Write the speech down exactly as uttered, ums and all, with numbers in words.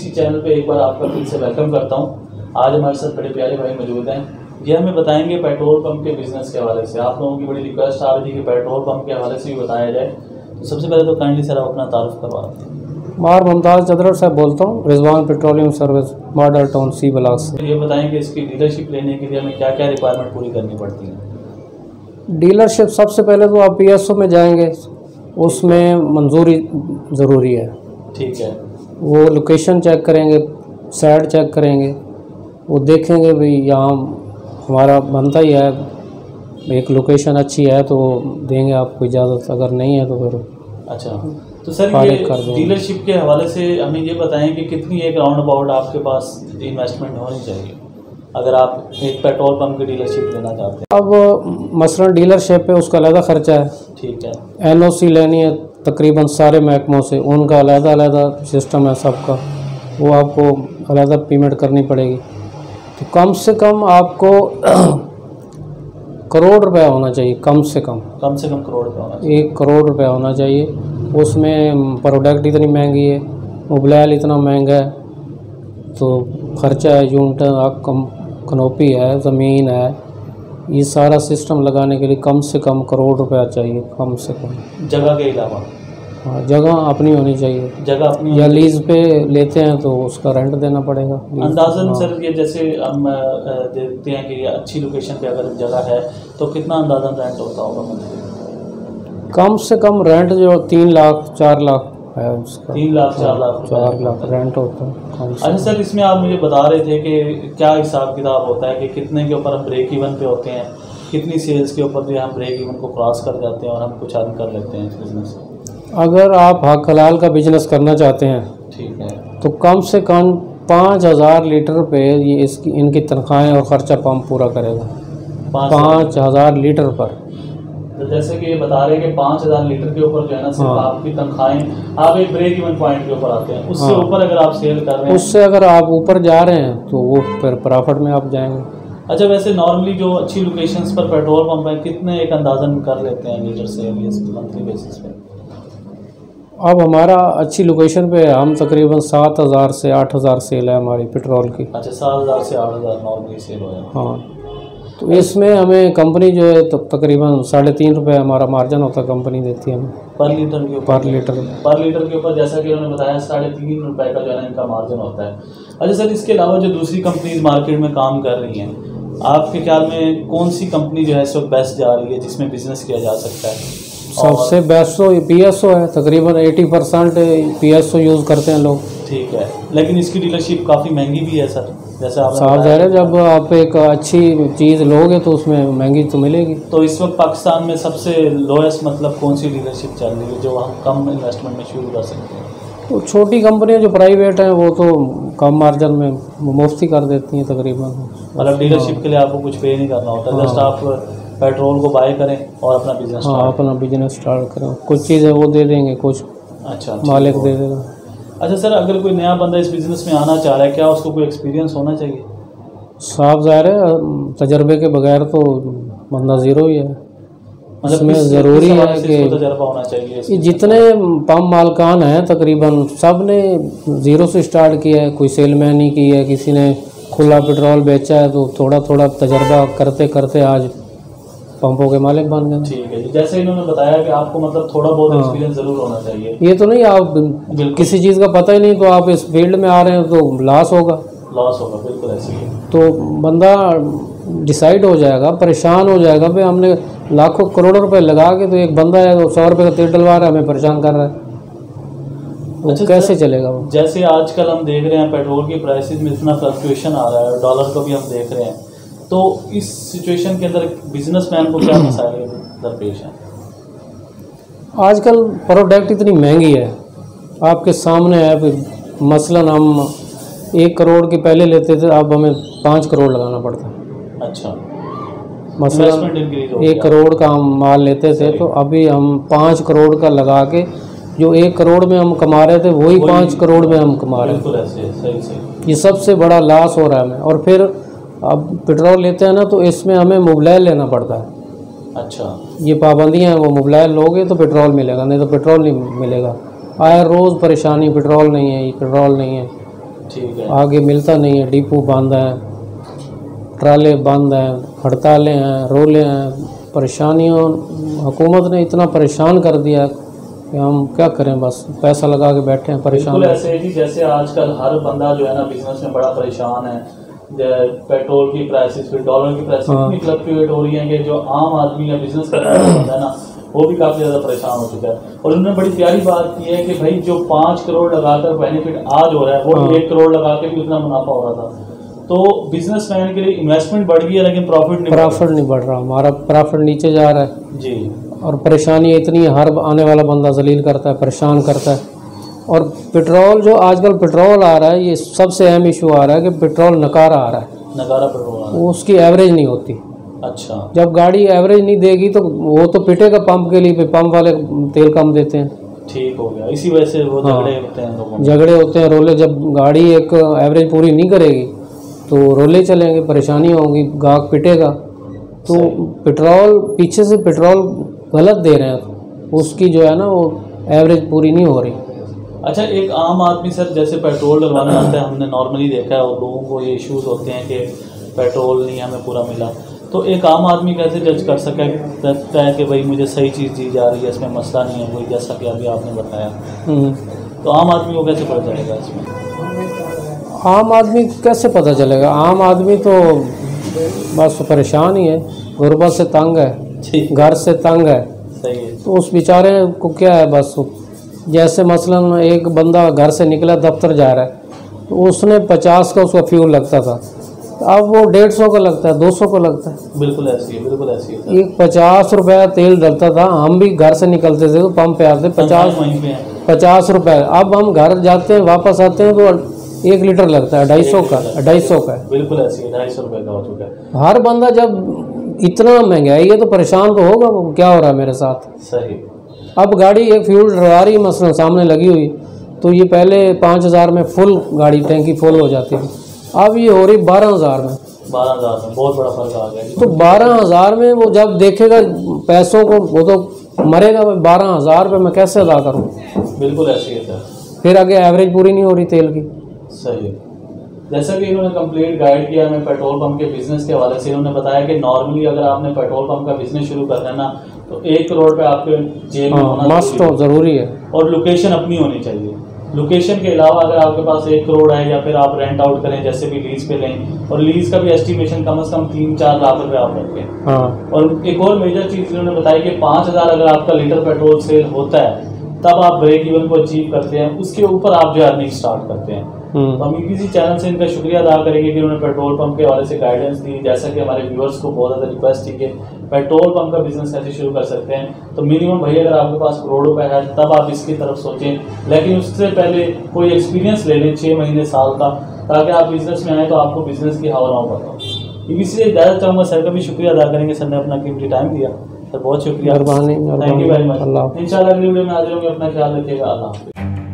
इसी चैनल पे एक बार आपका फिर से वेलकम करता हूँ। आज हमारे साथ बड़े प्यारे भाई मौजूद हैं, ये हमें बताएंगे पेट्रोल पंप के बिज़नेस के हवाले से। आप लोगों की बड़ी रिक्वेस्ट आ रही थी कि पेट्रोल पंप के हवाले से भी बताया जाए, तो सबसे पहले तो काइंडली सर आप अपना तारुफ करवा दें। मार मुमताज़ चदरट साहब बोलता हूँ, Rizwan petroleum service model town C block से। ये बताएं कि इसकी डीलरशिप लेने के लिए हमें क्या क्या रिक्वायरमेंट पूरी करनी पड़ती है। डीलरशिप सबसे पहले तो आप पी एस ओ में जाएंगे, उसमें मंजूरी ज़रूरी है। ठीक है, वो लोकेशन चेक करेंगे, साइड चेक करेंगे, वो देखेंगे भाई यहाँ हमारा बनता ही है, एक लोकेशन अच्छी है तो देंगे आपको इजाज़त, अगर नहीं है तो फिर अच्छा। तो सर ये डीलरशिप के हवाले से हमें ये बताएं कि कितनी एक राउंड अबाउट आपके पास इन्वेस्टमेंट होनी चाहिए अगर आप एक पेट्रोल पंप की डीलरशिप लेना चाहते हैं। अब मसलन डीलरशिप पे उसका अलग खर्चा है। ठीक है। एन ओ सी लेनी है तकरीबन सारे महकमों से, उनका अलग अलग सिस्टम है सबका, वो आपको अलग पेमेंट करनी पड़ेगी। तो कम से कम आपको करोड़ रुपया होना चाहिए, कम से कम कम से कम करोड़ रुपया होना चाहिए। एक करोड़ रुपया होना चाहिए। उसमें प्रोडक्ट इतनी महंगी है, मोबाइल इतना महंगा है, तो खर्चा है, यूनिट कम कनोपी है, ज़मीन है, ये सारा सिस्टम लगाने के लिए कम से कम करोड़ रुपया चाहिए, कम से कम। जगह के अलावा? हाँ, जगह अपनी होनी चाहिए। जगह अपनी या लीज पे लेते हैं तो उसका रेंट देना पड़ेगा। अंदाज़न हाँ। सर ये जैसे हम देखते हैं कि अच्छी लोकेशन पे अगर जगह है तो कितना अंदाज़न रेंट होता होगा मंथली? कम से कम रेंट जो तीन लाख चार लाख है उसका। तीन लाख चार लाख चार लाख रेंट होता है। अच्छा सर, इसमें आप मुझे बता रहे थे कि क्या हिसाब किताब होता है कि कितने के ऊपर हम ब्रेक इवन पे होते हैं, कितनी सेल्स के ऊपर जो हम ब्रेक इवन को क्रॉस कर जाते हैं और हम कुछ अर्न कर लेते हैं इस बिज़नेस से? अगर आप हक हलाल का बिजनेस करना चाहते हैं, ठीक है, तो कम से कम पाँच हज़ार लीटर पे ये इसकी इनकी तनख्वाहें और ख़र्चा पंप पूरा करेगा। पाँच हज़ार लीटर पर, तो जैसे कि ये बता रहे हैं कि पाँच हज़ार लीटर के ऊपर जो है ना सिर्फ हाँ। आपकी तनख्वाहें आप एक ब्रेक इवन पॉइंट के ऊपर आते हैं, उससे हाँ। ऊपर अगर आप सेल कर रहे हैं, उससे अगर आप ऊपर जा रहे हैं तो वो फिर प्रॉफिट में आप जाएंगे। अच्छा, वैसे नॉर्मली जो अच्छी लोकेशंस पर पेट्रोल पंप है कितने एक अंदाजन कर लेते हैं लीटर सेल मंथली बेसिस पे? अब हमारा अच्छी लोकेशन पे हम तकरीबन सात हज़ार से आठ हज़ार सेल है हमारी पेट्रोल की। अच्छा, सात हज़ार से आठ हज़ार नॉर्मली सेल हो जाए। हाँ, तो इसमें हमें कंपनी जो है तो तकरीबन साढ़े तीन रुपये हमारा मार्जिन होता है, कंपनी देती है हमें पर लीटर के ऊपर। पर लीटर पर लीटर के ऊपर जैसा कि उन्होंने बताया साढ़े तीन रुपये का जो है ना इनका मार्जिन होता है। अच्छा सर, इसके अलावा जो दूसरी कंपनीज मार्केट में काम कर रही हैं, आपके ख्याल में कौन सी कंपनी जो है इस वक्त बेस्ट जा रही है जिसमें बिजनेस किया जा सकता है? सबसे बेस्ट तो पी एस ओ है, तकरीबन अस्सी percent P S O use करते हैं लोग। ठीक है, लेकिन इसकी डीलरशिप काफ़ी महंगी भी है सर, जैसे आप साफ ज़ाहिर है जब आप एक अच्छी चीज़ लोगे तो उसमें महंगी तो मिलेगी। तो इस वक्त पाकिस्तान में सबसे लोएस्ट मतलब कौन सी डीलरशिप चल रही है जो हम कम इन्वेस्टमेंट में शुरू कर सकते हैं? तो छोटी कंपनियां जो प्राइवेट हैं वो तो कम मार्जिन में मुफ्ती कर देती हैं तकरीबन। मतलब डीलरशिप के लिए आपको कुछ पे नहीं करना होता, जस्ट आप पेट्रोल को बाय करें और अपना बिजनेस हाँ अपना बिजनेस स्टार्ट करें, कुछ चीज़ें वो दे देंगे, कुछ अच्छा मालिक दे देगा। अच्छा सर, अगर कोई नया बंदा इस बिज़नेस में आना चाह रहा है, क्या उसको कोई एक्सपीरियंस होना चाहिए? साफ ज़ाहिर है तजर्बे के बगैर तो बंदा ज़ीरो ही है। मतलब इसमें ज़रूरी है कि तजर्बा होना चाहिए। जितने पंप मालकान हैं तकरीबन सब ने ज़ीरो से स्टार्ट किया है, कोई सेलमैन ही की है, किसी ने खुला पेट्रोल बेचा है, तो थोड़ा थोड़ा तजर्बा करते करते आज पंपों के मालिक बन गए। ठीक है, जैसे इन्होंने बताया कि आपको मतलब थोड़ा बहुत एक्सपीरियंस ज़रूर होना चाहिए। ये तो नहीं आप किसी चीज़ का पता ही नहीं तो आप इस फील्ड में आ रहे हैं तो लॉस होगा लॉस होगा बिल्कुल ऐसे ही। तो बंदा डिसाइड हो जाएगा, परेशान हो जाएगा भाई हमने लाखों करोड़ों रुपए लगा के तो एक बंदा है तो सौ रुपये का तेल डलवा रहा है, हमें परेशान कर रहा है, तो अच्छा, कैसे चलेगा वो? जैसे आजकल हम देख रहे हैं पेट्रोल की प्राइसेस में इतना फ्लक्चुएशन आ रहा है, डॉलर को भी हम देख रहे हैं, तो इस सिचुएशन के अंदर बिजनेसमैन को क्या मसाइल दरपेश हैं? आजकल प्रोडक्ट इतनी महंगी है, आपके सामने है। मसलन हम एक करोड़ के पहले लेते थे, अब हमें पाँच करोड़ लगाना पड़ता है। अच्छा, मसलन एक करोड़ का हम माल लेते थे तो अभी हम पाँच करोड़ का लगा के जो एक करोड़ में हम कमा रहे थे वही पाँच करोड़ में हम कमा रहे हैं। सही सही। ये सबसे बड़ा लॉस हो रहा है हमें। और फिर अब पेट्रोल लेते हैं ना तो इसमें हमें मोबाइल लेना पड़ता है। अच्छा, ये पाबंदियाँ हैं, वो मोबाइल लोगे तो पेट्रोल मिलेगा, नहीं तो पेट्रोल नहीं मिलेगा। आए रोज़ परेशानी, पेट्रोल नहीं है, ये पेट्रोल नहीं है। ठीक है। आगे मिलता नहीं है, डिपो बंद है, ट्राले बंद हैं, हड़तालें हैं, रोले हैं, परेशानियों। हुकूमत ने इतना परेशान कर दिया कि हम क्या करें, बस पैसा लगा के बैठे हैं परेशान। बिल्कुल ऐसे ही जैसे आजकल हर बंदा जो है ना बिजनेस में बड़ा परेशान है। पेट्रोल की प्राइसेस, फिर डॉलर की प्राइसेस हाँ। इतनी फ्लक्चुएट हो रही हैं कि जो आम आदमी या बिजनेस करने वाला होता है ना वो भी काफ़ी ज़्यादा परेशान हो चुका है। और उन्होंने बड़ी प्यारी बात की है कि भाई जो पाँच करोड़ लगाकर बेनिफिट आज हो रहा है वो हाँ। एक करोड़ लगा के भी उतना मुनाफा हो रहा था। तो बिजनेसमैन के लिए इन्वेस्टमेंट बढ़ गई है लेकिन प्रॉफिट नहीं प्रॉफिट नहीं बढ़ रहा, हमारा प्रॉफिट नीचे जा रहा है जी। और परेशानी इतनी है, हर आने वाला बंदा जलील करता है, परेशान करता है। और पेट्रोल जो आजकल पेट्रोल आ रहा है, ये सबसे अहम इशू आ रहा है कि पेट्रोल नकारा आ रहा है, नकारा पेट्रोल आ रहा वो उसकी एवरेज नहीं होती। है। अच्छा। जब गाड़ी एवरेज नहीं देगी तो वो तो पिटेगा पंप के लिए, पंप वाले तेल कम देते हैं। ठीक हो गया, इसी वजह से वो हाँ। झगड़े होते हैं लोगों में। झगड़े होते हैं, रोले। जब गाड़ी एक एवरेज पूरी नहीं करेगी तो रोले चलेंगे, परेशानी होगी, गाहक पिटेगा। तो पेट्रोल पीछे से पेट्रोल गलत दे रहे हैं, उसकी जो है ना वो एवरेज पूरी नहीं हो रही। अच्छा, एक आम आदमी सर जैसे पेट्रोल डलवाने आता है, हमने नॉर्मली देखा है और लोगों को ये इश्यूज होते हैं कि पेट्रोल नहीं हमें पूरा मिला, तो एक आम आदमी कैसे जज कर सके सकता है कि भाई मुझे सही चीज़ दी जा रही है, इसमें मसला नहीं है कोई, जैसा कि अभी आपने बताया। तो आम आदमी को कैसे पता चलेगा इसमें? आम आदमी कैसे पता चलेगा? आम आदमी तो बस परेशान ही है, गुर्बत से तंग है, घर से तंग है। सही है। तो उस बेचारे को क्या है, बस जैसे मसलन एक बंदा घर से निकला दफ्तर जा रहा है तो उसने पचास का उसका फ्यूल लगता था, अब वो डेढ़ सौ का लगता है, दो सौ का लगता है। बिल्कुल ऐसी है, बिल्कुल ऐसी है। एक पचास रुपया तेल डलता था, हम भी घर से निकलते थे तो पंप पे आते पचास वहीं पे हैं। पचास रुपये। अब हम घर जाते हैं वापस आते हैं तो एक लीटर लगता है ढाई सौ का, ढाई सौ का है। बिल्कुल ऐसी है, ढाई सौ रुपये का हो चुका है। हर बंदा जब इतना महंगाई है तो परेशान तो होगा, वो क्या हो रहा है मेरे साथ। सही। अब गाड़ी एक फ्यूल डलवा रही मसलन सामने लगी हुई, तो ये पहले पाँच हज़ार में फुल गाड़ी टैंकी फुल हो जाती थी, अब ये हो रही बारह हज़ार में। बारह हज़ार में बहुत बड़ा फर्क आ गया। तो बारह हज़ार में वो जब देखेगा पैसों को वो तो मरेगा, भाई बारह हज़ार रुपये मैं कैसे अदा करूँ। बिल्कुल ऐसी है सर। फिर आगे एवरेज पूरी नहीं हो रही तेल की। सही है। जैसा कि इन्होंने कंप्लीट गाइड किया हमें पेट्रोल पंप के बिजनेस के हवाले से, इन्होंने बताया कि नॉर्मली अगर आपने पेट्रोल पंप का बिजनेस शुरू करना है ना तो एक करोड़ पे आपके जेब में होना मस्ट हो, जरूरी है। और लोकेशन अपनी होनी चाहिए। लोकेशन के अलावा अगर आपके पास एक करोड़ है या फिर आप रेंट आउट करें, जैसे भी लीज पे लें, और लीज का भी एस्टिमेशन कम से कम तीन चार लाख रुपए आप रखें। हाँ। और एक और मेजर चीज़ इन्होंने बताई कि पाँच हज़ार अगर आपका लीटर पेट्रोल सेल होता है तब आप ब्रेक इवन को अचीव करते हैं, उसके ऊपर आप जो अर्निंग स्टार्ट करते हैं। तो हम इसी चैनल से इनका शुक्रिया अदा करेंगे कि उन्होंने पेट्रोल पंप के हवाले से गाइडेंस दी। जैसा कि हमारे व्यूअर्स को बहुत ज़्यादा रिक्वेस्ट थी कि पेट्रोल पंप का बिजनेस कैसे शुरू कर सकते हैं, तो मिनिमम भाई अगर आपके पास करोड़ रुपए है तब आप इसकी तरफ सोचें, लेकिन उससे पहले कोई एक्सपीरियंस ले लें छः महीने साल का, ताकि आप बिजनेस में आए तो आपको बिजनेस की हवा ना हो बताओ। इसलिए ज़्यादा चाहूँगा सर का भी शुक्रिया अदा करेंगे, सर ने अपना कीमती टाइम दिया, सर बहुत शुक्रिया, मेहरबानी। Thank you very much. Allah. इंशाल्लाह अगली वीडियो में हाजिर होंगे, अपना ख्याल रखिएगा, अल्लाह हाफिज़।